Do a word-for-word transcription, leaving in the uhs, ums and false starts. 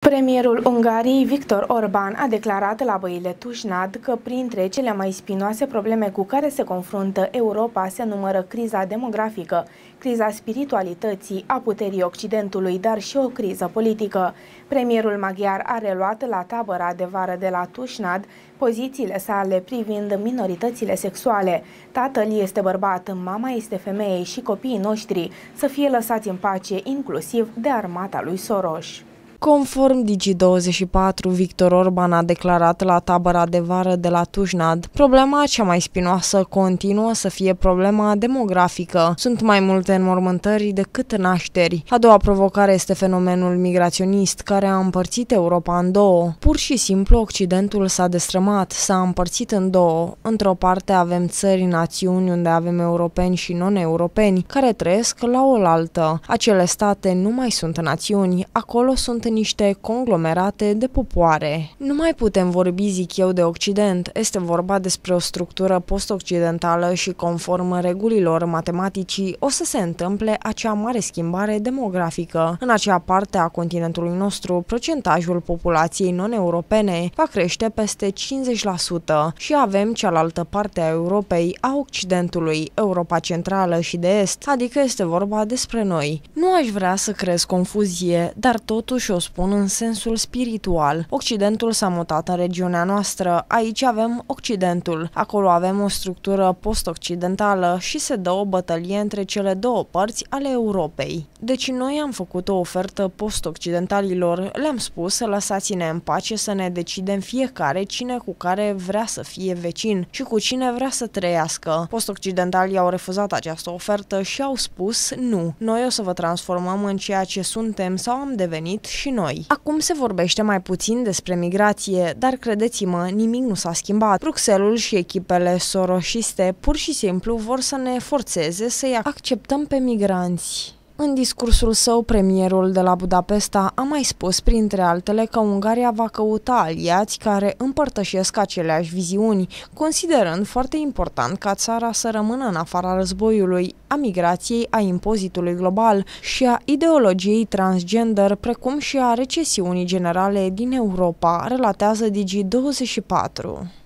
Premierul Ungariei, Viktor Orban, a declarat la băile Tușnad că printre cele mai spinoase probleme cu care se confruntă Europa se numără criza demografică, criza spiritualității, a puterii Occidentului, dar și o criză politică. Premierul maghiar a reluat la tabăra de vară de la Tușnad pozițiile sale privind minoritățile sexuale. Tatăl este bărbat, mama este femeie și copiii noștri să fie lăsați în pace, inclusiv de armata lui Soros. Conform Digi douăzeci și patru, Viktor Orban a declarat la tabăra de vară de la Tușnad: problema cea mai spinoasă continuă să fie problema demografică. Sunt mai multe înmormântări decât nașteri. A doua provocare este fenomenul migraționist, care a împărțit Europa în două. Pur și simplu, Occidentul s-a destrămat, s-a împărțit în două. Într-o parte avem țări, națiuni unde avem europeni și non-europeni care trăiesc la oaltă. Acele state nu mai sunt națiuni, acolo sunt niște conglomerate de popoare. Nu mai putem vorbi, zic eu, de Occident. Este vorba despre o structură post-occidentală și conform regulilor matematicii o să se întâmple acea mare schimbare demografică. În acea parte a continentului nostru, procentajul populației non-europene va crește peste cincizeci la sută și avem cealaltă parte a Europei, a Occidentului, Europa Centrală și de Est, adică este vorba despre noi. Nu aș vrea să creez confuzie, dar totuși o spun în sensul spiritual. Occidentul s-a mutat în regiunea noastră, aici avem Occidentul, acolo avem o structură post-occidentală și se dă o bătălie între cele două părți ale Europei. Deci noi am făcut o ofertă post-occidentalilor, le-am spus: lăsați-ne în pace să ne decidem fiecare cine cu care vrea să fie vecin și cu cine vrea să trăiască. Post-occidentalii au refuzat această ofertă și au spus: nu, noi o să vă transformăm în ceea ce suntem sau am devenit și noi. Acum se vorbește mai puțin despre migrație, dar credeți-mă, nimic nu s-a schimbat. Bruxelles și echipele sorosiste pur și simplu vor să ne forțeze să-i acceptăm pe migranți. În discursul său, premierul de la Budapesta a mai spus, printre altele, că Ungaria va căuta aliați care împărtășesc aceleași viziuni, considerând foarte important ca țara să rămână în afara războiului, a migrației, a impozitului global și a ideologiei transgender, precum și a recesiunii generale din Europa, relatează Digi douăzeci și patru.